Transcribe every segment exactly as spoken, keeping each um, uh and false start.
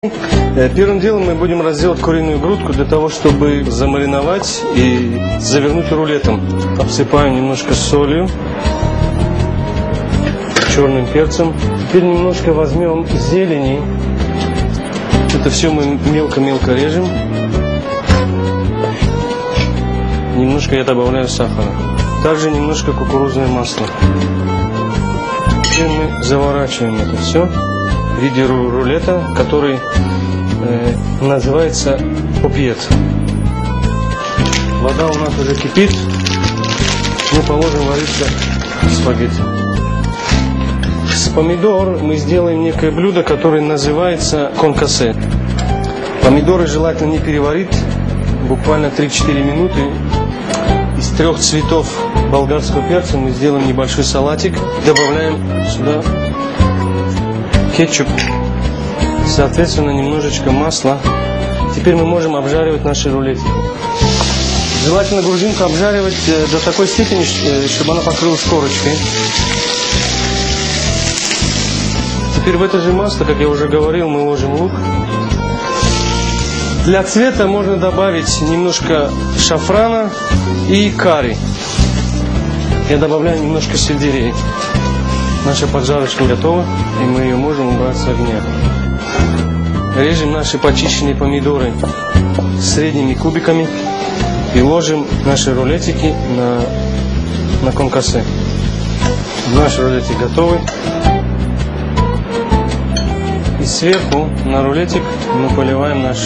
Первым делом мы будем разделать куриную грудку для того, чтобы замариновать и завернуть рулетом. Обсыпаем немножко солью, черным перцем. Теперь немножко возьмем зелени. Это все мы мелко-мелко режем. Немножко я добавляю сахара. Также немножко кукурузное масло. Теперь мы заворачиваем это все в виде рулета, который э, называется попьет. Вода у нас уже кипит. Мы положим вариться спагетти. С помидор мы сделаем некое блюдо, которое называется конкасе. Помидоры желательно не переварить, буквально три-четыре минуты. Из трех цветов болгарского перца мы сделаем небольшой салатик. Добавляем сюда кетчуп, соответственно, немножечко масла. Теперь мы можем обжаривать наши рулетики. Желательно грудинку обжаривать до такой степени, чтобы она покрылась корочкой. Теперь в это же масло, как я уже говорил, мы ложим лук. Для цвета можно добавить немножко шафрана и карри. Я добавляю немножко сельдерея. Наша поджарочка готова, и мы ее можем убрать с огня. Режем наши почищенные помидоры средними кубиками и ложим наши рулетики на, на конкасе. Наш рулетик готовый. И сверху на рулетик мы поливаем наш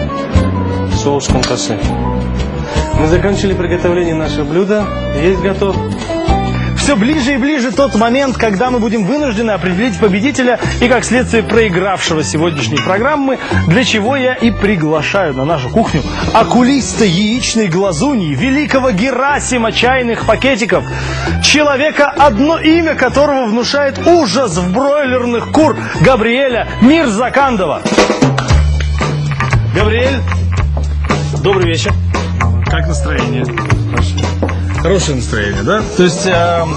соус конкасе. Мы закончили приготовление нашего блюда. Есть готов. Все ближе и ближе тот момент, когда мы будем вынуждены определить победителя и, как следствие, проигравшего сегодняшней программы, для чего я и приглашаю на нашу кухню окулиста яичной глазуньи, великого Герасима чайных пакетиков, человека, одно имя которого внушает ужас в бройлерных кур, Габриэля Мирзакандова. Габриэль, добрый вечер. Как настроение? Хорошее настроение, да? То есть, э,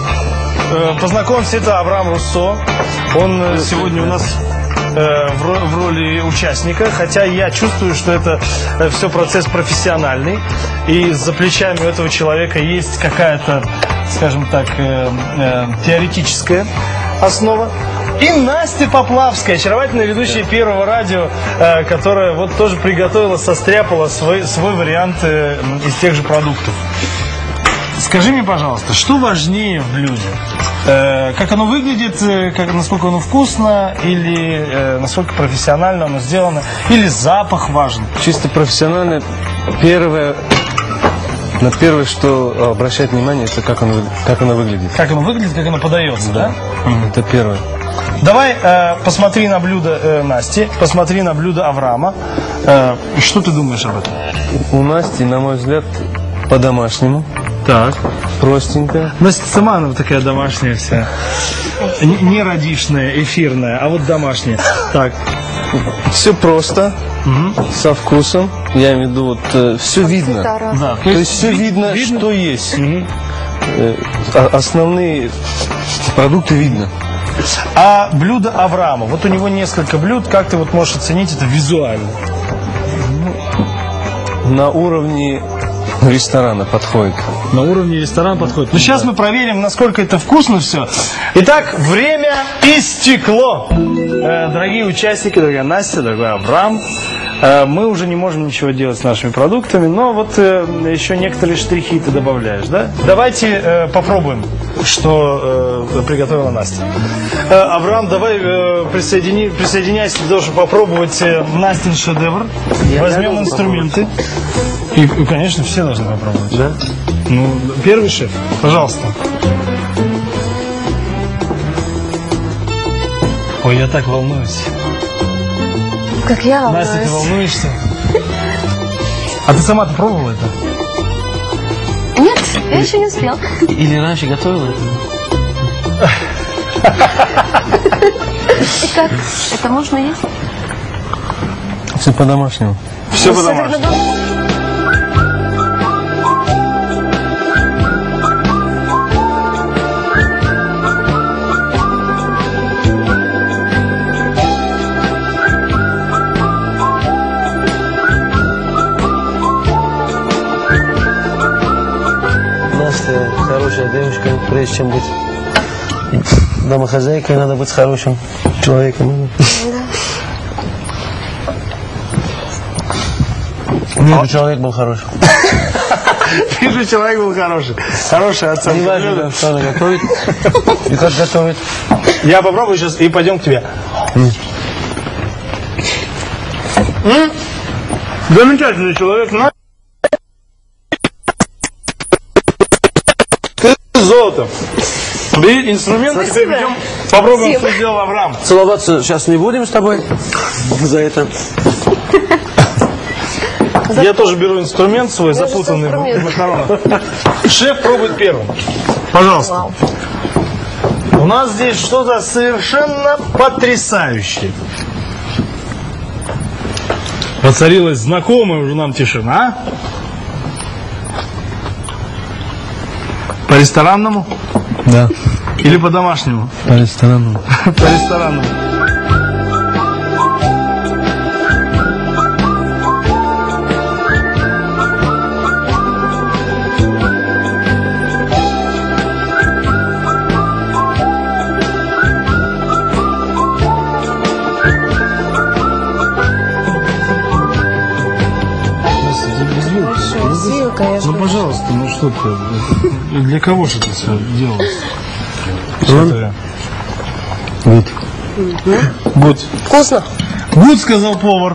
э, познакомься, это Авраам Руссо. Он э, сегодня у нас э, в, ро- в роли участника, хотя я чувствую, что это э, все процесс профессиональный. И за плечами у этого человека есть какая-то, скажем так, э, э, теоретическая основа. И Настя Поплавская, очаровательная ведущая Первого радио, э, которая вот тоже приготовила, состряпала свой, свой вариант э, из тех же продуктов. Скажи мне, пожалуйста, что важнее в блюде? Э, как оно выглядит, э, как, насколько оно вкусно, или э, насколько профессионально оно сделано, или запах важен? Чисто профессионально. Первое, на первое, что обращать внимание, это как оно, как оно выглядит. Как оно выглядит, как оно подается, да? да? Это первое. Давай э, посмотри на блюдо э, Насти, посмотри на блюдо Авраама. Э, что ты думаешь об этом? У Насти, на мой взгляд, по-домашнему. Так. Простенько. Настя сама она такая домашняя вся. Не радишная, эфирная, а вот домашняя. Так. Все просто, угу. Со вкусом. Я имею в виду, вот э, все видно. Да. То, То есть все ви- видно, видно, что есть. Угу. Э, основные продукты видно. А блюдо Авраама, вот у него несколько блюд, как ты вот можешь оценить это визуально? На уровне ресторана подходит. На уровне ресторана подходит. Ну, сейчас да. мы проверим, насколько это вкусно все. Итак, время истекло. Э, дорогие участники, дорогая Настя, дорогой Авраам, э, мы уже не можем ничего делать с нашими продуктами, но вот э, еще некоторые штрихи ты добавляешь, да? Давайте э, попробуем, что э, приготовила Настя. Э, Авраам, давай э, присоедини, присоединяйся для того, чтобы попробовать э, Настин шедевр. Я Возьмем инструменты. И, и, конечно, все должны попробовать. Да? Ну, первый шеф, пожалуйста. Ой, я так волнуюсь. Как я волнуюсь. Настя, ты волнуешься? А ты сама-то пробовала это? Нет, я еще не успела. Или раньше готовила это? И как? Это можно есть? Все по-домашнему. Все по-домашнему. хорошая девушка, прежде чем быть домохозяйкой, надо быть хорошим человеком. Нет, человек был хороший. Вижу, человек был хороший. Хорошая оценка. Не важно, что она готовит и как готовит. Я попробую сейчас и пойдем к тебе. Mm. Mm? Замечательный человек. На... Ты золото. Бери инструмент, и перейдем. Попробуем, Спасибо. что сделал Авраам. Целоваться сейчас не будем с тобой за это. Я тоже беру инструмент свой, запутанный в макаронах. Шеф пробует первым. Пожалуйста. Вау. У нас здесь что-то совершенно потрясающее. Воцарилась знакомая уже нам тишина. По-ресторанному? Да, Или по-домашнему? по ресторанам. По-ресторанному. Красиво, конечно. Ну, пожалуйста, ну что ты? Для кого же это все делалось? Что это? Вот. Будь. Вкусно? Будь, сказал повар.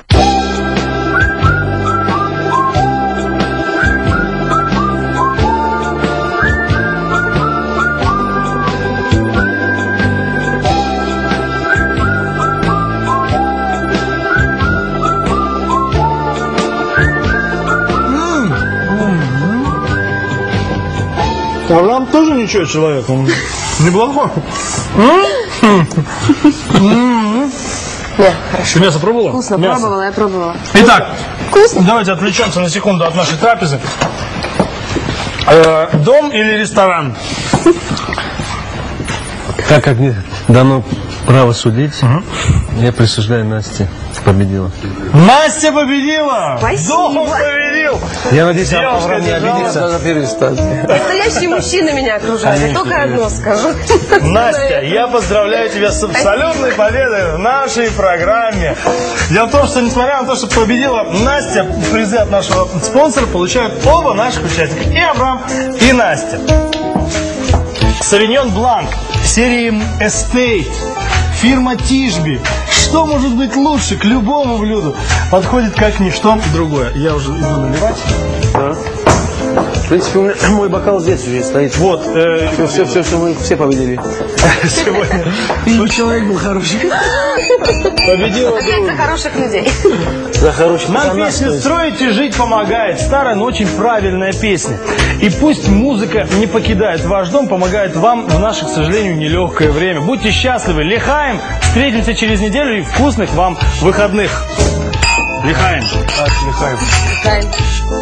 Авраам тоже ничего человек, он неплохой. Да, хорошо. Ты мясо пробовала? Вкусно, Мясо. пробовала, я пробовала. Итак, Вкусно. давайте отвлечемся на секунду от нашей трапезы. Э, дом или ресторан? Так как мне дано право судить, я присуждаю Насте. Победила. Настя победила! Спасибо. Дом победил! Я надеюсь, Девушка Авраам не держала. обидится. Надо перестать. Настоящие мужчины меня окружают. Я только одно скажу. Настя, я поздравляю тебя с абсолютной победой в нашей программе. Дело в том, что несмотря на то, что победила Настя, призы от нашего спонсора получают оба наших участника. И Авраам, и Настя. Савиньон Бланк серии Estate. Фирма Тишби. Что может быть лучше к любому блюду? Подходит как ничто другое. Я уже иду наливать. Да. В принципе, у меня мой бокал здесь уже стоит. Вот. Э, Все, все, все, что мы все победили. сегодня И человек был хороший. победила Опять за дружба. хороших людей. За хороший Нам пацана, песня то есть. «Строить и жить» помогает. Старая, но очень правильная песня. И пусть музыка не покидает ваш дом, помогает вам в наше, к сожалению, нелегкое время. Будьте счастливы. Лихаем. Встретимся через неделю и вкусных вам выходных. Лихаем. Так, лихаем. Кайф.